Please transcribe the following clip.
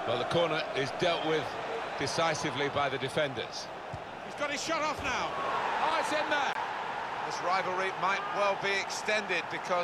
Well, the corner is dealt with decisively by the defenders. He's got his shot off now. Oh, it's in there! This rivalry might well be extended because